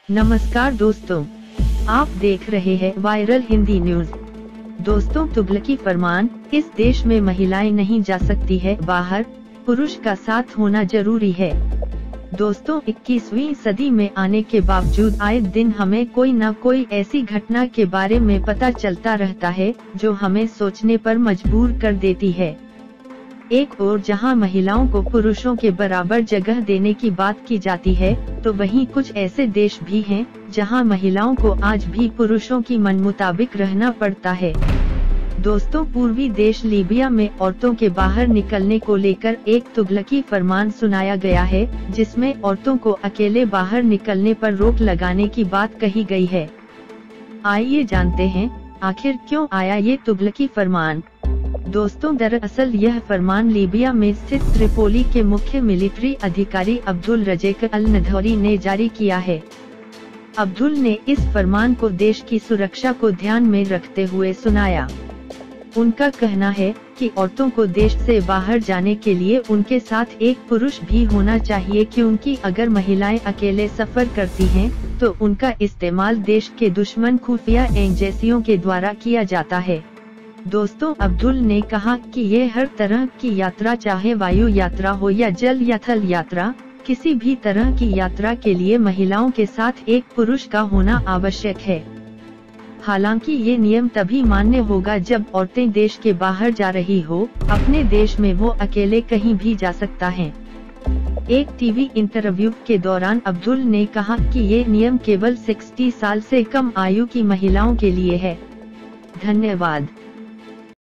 नमस्कार दोस्तों, आप देख रहे हैं वायरल हिंदी न्यूज। दोस्तों, तुगलकी फरमान, इस देश में महिलाएं नहीं जा सकती है बाहर, पुरुष का साथ होना जरूरी है। दोस्तों, 21वीं सदी में आने के बावजूद आए दिन हमें कोई न कोई ऐसी घटना के बारे में पता चलता रहता है जो हमें सोचने पर मजबूर कर देती है। एक ओर जहां महिलाओं को पुरुषों के बराबर जगह देने की बात की जाती है, तो वहीं कुछ ऐसे देश भी हैं जहां महिलाओं को आज भी पुरुषों की मन मुताबिक रहना पड़ता है। दोस्तों, पूर्वी देश लीबिया में औरतों के बाहर निकलने को लेकर एक तुगलकी फरमान सुनाया गया है, जिसमें औरतों को अकेले बाहर निकलने पर रोक लगाने की बात कही गई है। आइए जानते हैं आखिर क्यों आया ये तुगलकी फरमान। दोस्तों, दरअसल यह फरमान लीबिया में स्थित त्रिपोली के मुख्य मिलिट्री अधिकारी अब्दुल रज़ेक अल नधौरी ने जारी किया है। अब्दुल ने इस फरमान को देश की सुरक्षा को ध्यान में रखते हुए सुनाया। उनका कहना है कि औरतों को देश से बाहर जाने के लिए उनके साथ एक पुरुष भी होना चाहिए, क्योंकि अगर महिलाएं अकेले सफर करती हैं, तो उनका इस्तेमाल देश के दुश्मन खुफिया एजेंसियों के द्वारा किया जाता है। दोस्तों, अब्दुल ने कहा कि ये हर तरह की यात्रा, चाहे वायु यात्रा हो या जल या थल यात्रा, किसी भी तरह की यात्रा के लिए महिलाओं के साथ एक पुरुष का होना आवश्यक है। हालांकि ये नियम तभी मान्य होगा जब औरतें देश के बाहर जा रही हो, अपने देश में वो अकेले कहीं भी जा सकता है। एक टीवी इंटरव्यू के दौरान अब्दुल ने कहा कि ये नियम केवल 60 साल से कम आयु की महिलाओं के लिए है। धन्यवाद।